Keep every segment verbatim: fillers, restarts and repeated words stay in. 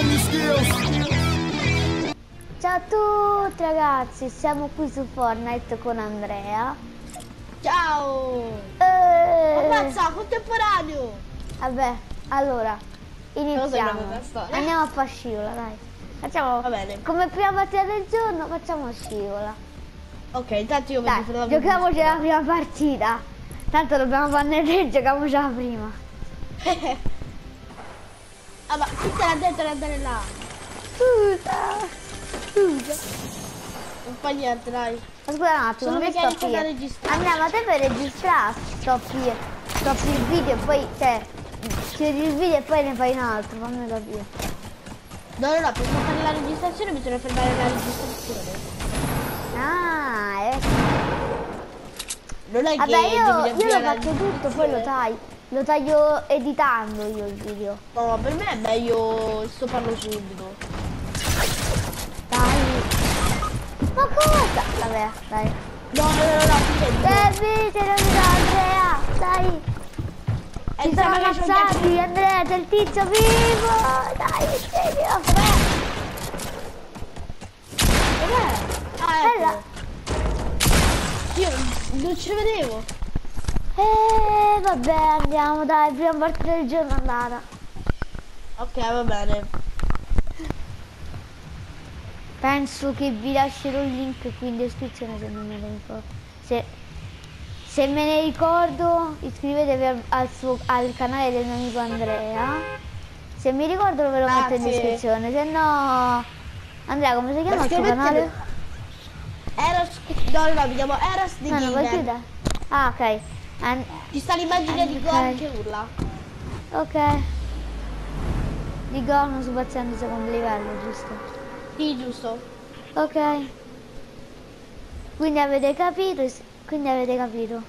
Ciao a tutti ragazzi, siamo qui su Fortnite con Andrea. Ciao! Eh... Ammazza, contemporaneo! Vabbè, allora, iniziamo. Andiamo a fare scivola, dai. Facciamo, va bene. Come prima partita del giorno, facciamo scivola. Ok, intanto io dai, vedo giochiamoci la prima partita. Tanto dobbiamo farne tre, giochiamoci la prima. Ah, ma chi te l'ha detto di andare là? Scusa. Scusa. Non fa niente, dai. Ma scusa un attimo, Solo che perché sto da qui? registrare. Andiamo a te per registrare, stoppi, stoppi il video e poi, cioè, chiudi il video e poi ne fai un altro, fammi capire. No, no, no, per fare la registrazione bisogna fermare la registrazione. Ah, ecco. Non è Vabbè, che io, devi io lo faccio tutto, poi lo taglio. Lo taglio editando io il video. No, per me è meglio sto parlo subito. Dai. Ma cosa? Vabbè, dai. No, no, no, no, Devi, te lo dico Andrea, dai. Ci sono ammazzati, Andrea, c'è il tizio vivo. Dai, serio. Dov'è? Ah, ecco. Io non ci vedevo. Eh, vabbè, andiamo, dai, prima partita del giorno andata. Ok, va bene. Penso che vi lascerò il link qui in descrizione se non me ne ricordo. Se, se me ne ricordo, iscrivetevi al, al, suo, al canale del mio amico Andrea. Se mi ricordo ve lo metto in descrizione, se no... Andrea, come si chiama il tuo canale? Eros... No, no, mi chiamo Eros di no, Gamer. Ah, ok. And... Ci sta l'immagine di Gon che urla. Ok. Di Gon su paziente secondo livello, giusto? Sì, giusto. Ok. Quindi avete capito? Quindi avete capito.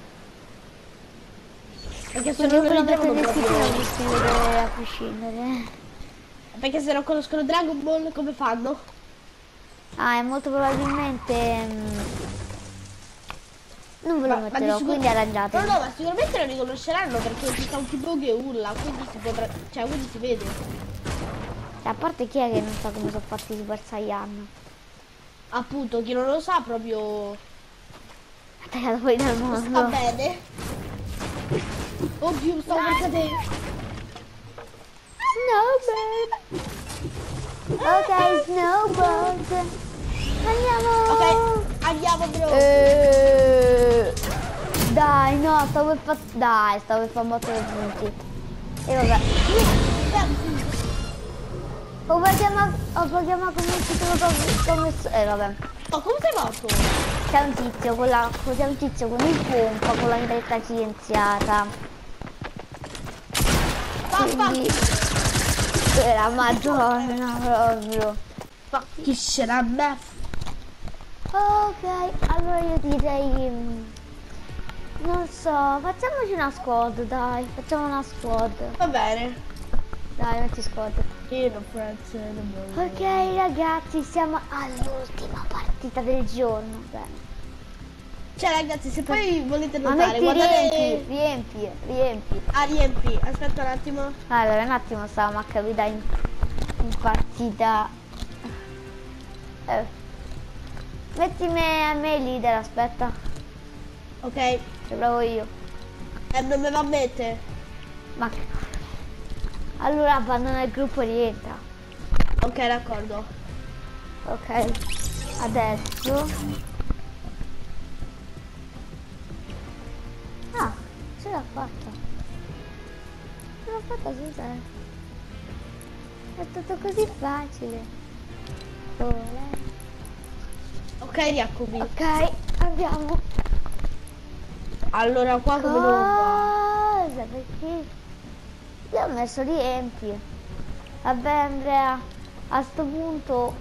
Perché se non lo metto in descrizione vi iscrivete a prescindere. Perché se non conoscono Dragon Ball come fanno? Ah, e molto probabilmente... Mh, non ve lo ma, metterò, ma quindi arrangiate. No, no, ma sicuramente lo riconosceranno perché ci sta un tipo che urla, quindi si potrà... cioè quindi si vede. A parte chi è che non sa come sono fatti i Super Saiyan? Appunto, chi non lo sa proprio... Ha tagliato fuori dal mondo. Sta bene. Oddio, stavo per cadere. Snowbird. Ok, Snowbird. Andiamo. Ok, andiamo bro. Eh, dai, no, stavo per fare... Dai, stavo per fare un botto di punti. E vabbè. Ho chiamato, ho chiamato come il titolo come... Eh vabbè. Ma come sei morto? C'è un tizio con la... C'è un tizio con il pompa con la vita silenziata. Quindi... Era madonna proprio. Ma chi c'era me? Ok, allora io direi... Non so, facciamoci una squad, dai. Facciamo una squad. Va bene. Dai, metti squad. Ok ragazzi, siamo all'ultima partita del giorno. Bene. Cioè ragazzi, se poi volete Ma notare, metti guardate... riempi, riempi, riempi. Ah, riempi. Aspetta un attimo. Allora, un attimo stavamo a capire in, in partita. Eh. Metti me a me leader, aspetta. Ok. Ci provo io. Eh, non me lo ammette. Ma che... Allora abbandona il gruppo e rientra. Ok, d'accordo. Ok. Adesso. Ah, ce l'ha fatta. Ce l'ha fatta senza. È stato così facile. Ora. Ok, rieccomi. Ok, andiamo. Allora qua come non va? Cosa? Perché? Io ho messo riempi. Vabbè Andrea, a sto punto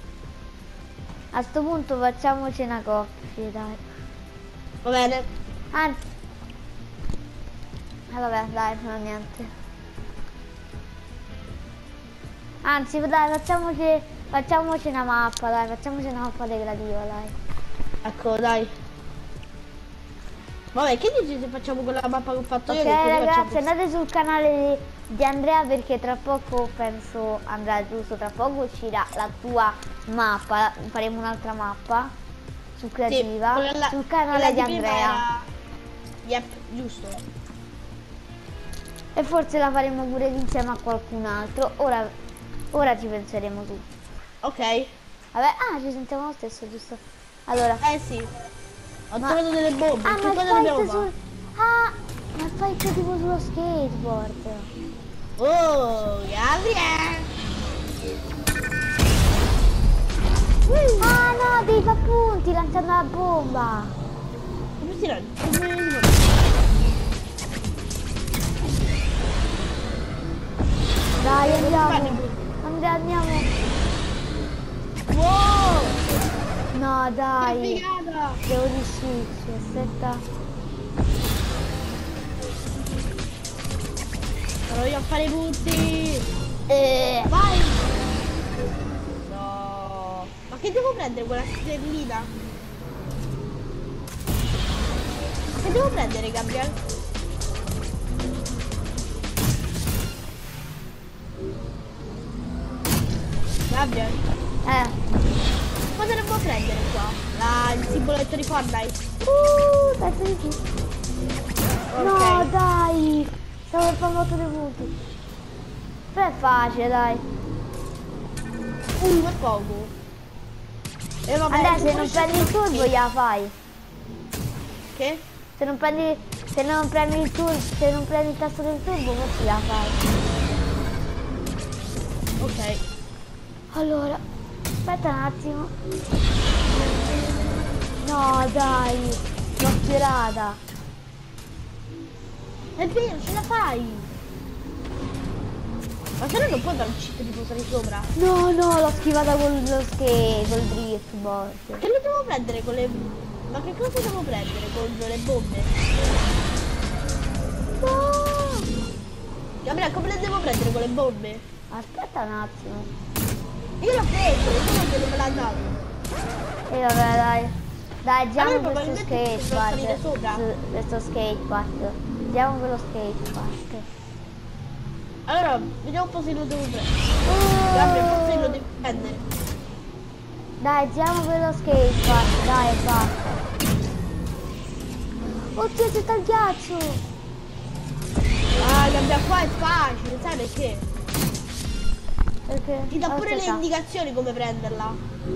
a sto punto facciamoci una coppia, dai. Va bene. Anzi, eh vabbè, dai, non è niente. Anzi, dai, facciamoci facciamoci una mappa, dai, facciamoci una mappa degradiva, dai. Ecco, dai. Vabbè, che dici se facciamo quella mappa che ho fatto io? Ok Che così ragazzi, facciamo... andate sul canale di, di Andrea perché tra poco penso, Andrea giusto, tra poco uscirà la tua mappa, faremo un'altra mappa su Sì, creativa quella, là- sul quella canale di di prima Andrea era... Yep, giusto. e forse la faremo pure insieme a qualcun altro. Ora, ora ci penseremo su. Ok. Vabbè, ah, ci sentiamo lo stesso, giusto? Allora, Eh sì. Ho ma trovato delle bombe. ah, Che ma il cosa dobbiamo fight fare? sul ah, ma il fight tipo sullo skateboard. Oh, Gabriele! Ah no, devi fare punti lanciando la bomba. Come si lancia? Come si fa? Dai, Come si fanno i andiamo. punti? Andrea, andiamo. Wow! No, Che dai. figata! Devo di switch, aspetta. Proviamo a fare i punti! Eh. Vai! No! Ma che devo prendere quella sterlina? Ma che devo prendere, Gabriele? Gabriele? Eh. Cosa devo prendere qua? La, il simboletto di Fortnite? Uh, penso di sì. No, Ok. dai. Stavo per fare molto dei punti. Però è facile, dai. Uh, è poco. E vabbè, Andrea, tu se puoi non scegliere prendi il lo turbo, skate. gliela fai. Che? Se non prendi, se non premi il turbo, se non premi il tasto del turbo, forse la fai. Ok. Allora, aspetta un attimo. No, dai, l'ho tirata. È vero, ce la fai! Ma se no non puoi fare un cheat di posare sopra. No, no, l'ho schivata con lo skate, col driftboard. Che lo devo prendere con le... Ma che cosa devo prendere con le bombe? No! Gabriele, come le devo prendere con le bombe? Aspetta un attimo. Io l'ho preso, io non me l'ha dato. E vabbè, dai. Dai, Allora, andiamo questo probabilmente dovrò salire skatepark. sopra. Su, questo skatepark. Andiamo quello skatepark. Allora, vediamo un po' se lo devo prendere. Oh! Gabriele, forse lo devo prendere. Dai, giriamo quello skatepark, dai, basta. Oddio, c'è il ghiaccio! Ah, Gabriele, qua è facile, sai perché? Perché? Ti dà pure le Aspetta. indicazioni come prenderla.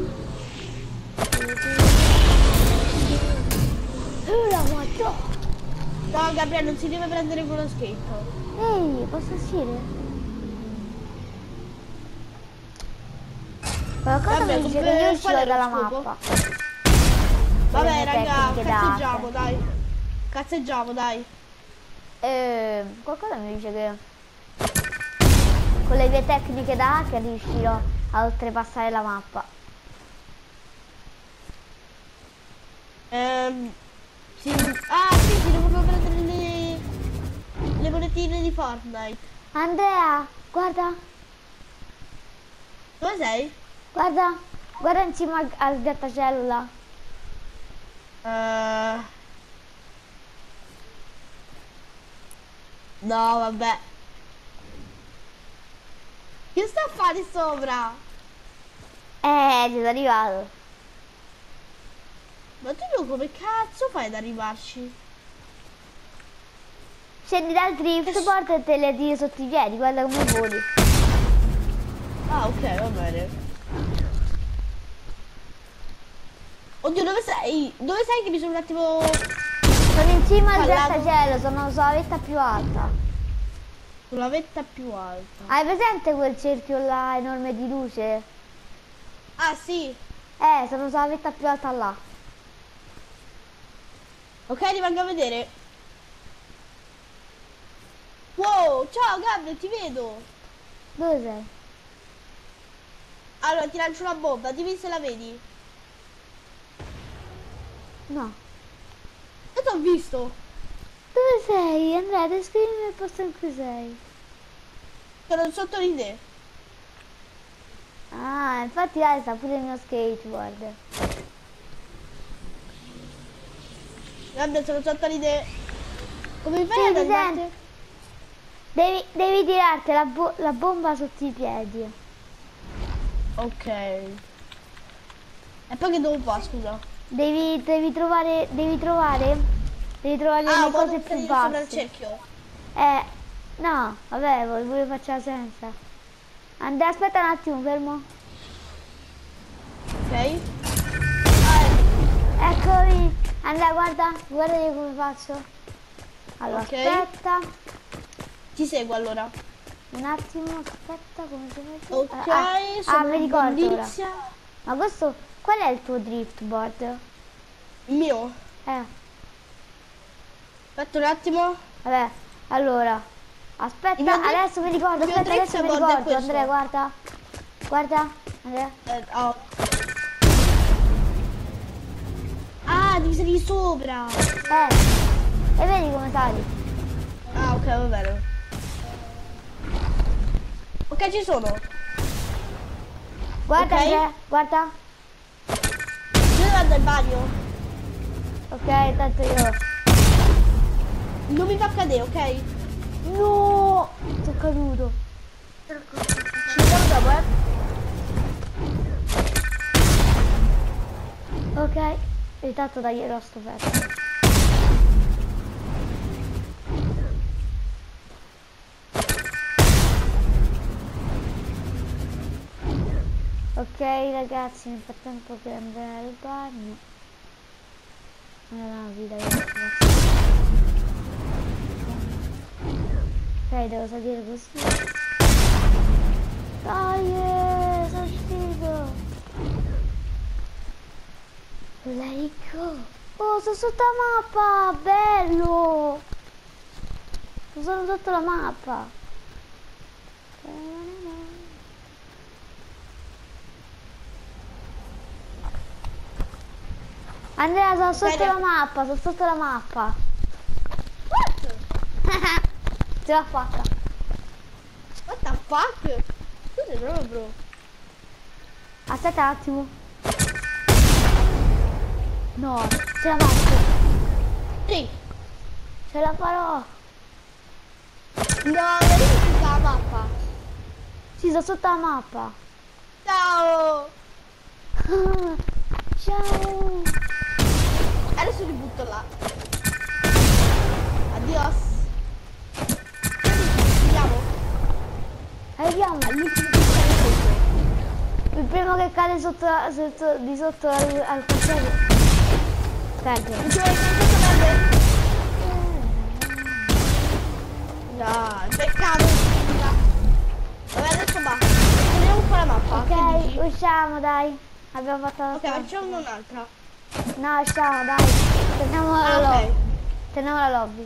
Oh la madonna! No, Gabriele, non si deve prendere con lo skate. Ehi, posso uscire? Qualcosa Vabbè, mi dice come- che io qual uscivo è lo dalla scopo? mappa. Vabbè, mie raga, tecniche cazzeggiamo, date. dai. Cazzeggiamo, dai. Eh, qualcosa mi dice che con le mie tecniche da hacker riuscirò a oltrepassare la mappa. Ehm, sì. Ah, sì, si devono prendere le, le monetine di Fortnite. Andrea, guarda, Dove sei? guarda, guarda in cima al, al grattacielo là. Eh, no, vabbè. Che sta a fare sopra? Eh, ci sono arrivato. Ma tu come cazzo fai ad arrivarci? Scendi dal driftboard e te le tiri sotto i piedi, guarda come voli. Ah, ok, va bene. Oddio, dove sei? Dove sei che mi sono un attimo... Sono in cima al Parlavo. grattacielo, sono sulla vetta più alta. Sulla vetta più alta. Hai presente quel cerchio là enorme di luce? Ah, sì. Eh, sono sulla vetta più alta là. Ok, rimango a vedere. Wow, ciao Gabriele, ti vedo. Dove sei? Allora, ti lancio una bomba, dimmi se la vedi. No. Io ti ho visto. Dove sei? Andrea, descrivimi il posto in cui sei. Sono sotto di te. Ah, infatti là sta pure il mio skateboard. Guarda, sono sotto l'idea. Come fai Sì, ad ti andarti? sento. Devi, devi tirarti la, bo- la bomba sotto i piedi. Ok. E poi che devo fare, scusa? Devi, devi trovare, devi trovare, devi trovare Ah, le vado cose a più salire sopra il basse. cerchio. Eh, no, vabbè, voi, voi facciamo senza. Andrea, aspetta un attimo, fermo. Ok. Eccomi. Andrea, guarda, guarda io come faccio. Allora, Ok. aspetta. Ti seguo allora. Un attimo, aspetta, come si fa? Ok, Ah, ah, sono ah, mi in ricordo ora. bellizia. Ma questo, qual è il tuo driftboard? Il mio. Eh, Aspetta un attimo. vabbè, allora. Aspetta, Il mio drift- adesso mi ricordo, il mio aspetta, adesso mi driftboard è ricordo. questo. Andrea, guarda. Guarda, Andrea. Eh, oh. Ah, devi salire sopra. Eh, e vedi come sali? Ah, ok, va bene. Ok, ci sono. Guarda, Ok. Andrea, guarda. Io vado al bagno. Ok, tanto io. Non mi fa cadere, ok? No, sono caduto. Ci vediamo dopo, eh. Ok, intanto taglierò sto pezzo. Ok ragazzi, nel frattempo che andrei al bagno. Non era una vita io. Ok, devo salire così. Dai, eh, sono uscito. Let it go. Oh, sono sotto la mappa, bello. Sono sotto la mappa. Andrea, sono sotto Bene. la mappa, sono sotto la mappa. What? Ce l'ho fatta. What the fuck? Scusa, proprio bro. Aspetta un attimo. No, ce la faccio. Sì. Ce la farò. No, vedi che tutta la mappa. Sì, sono sotto la mappa. Ciao. Ciao. Adesso ti butto là. Adios. Andiamo. Arriviamo. All'ultimo pistone. Il primo che cade sotto, sotto di sotto al, al cancello. Perde. Non ci vuoi senza perdere? No, peccato. Vabbè, adesso basta. Vediamo un po' la mappa. Che Ok, dici? usciamo dai. Abbiamo fatto la Ok, strada. facciamo un'altra. No, usciamo dai. Torniamo alla Ah, lobby. ok. Torniamo alla lobby.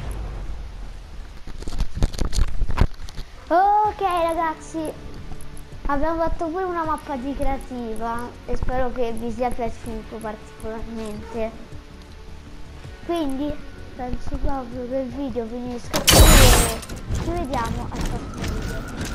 Ok ragazzi, abbiamo fatto pure una mappa di creativa e spero che vi sia piaciuto particolarmente. Quindi penso proprio che il video finisca qui e ci vediamo al prossimo video.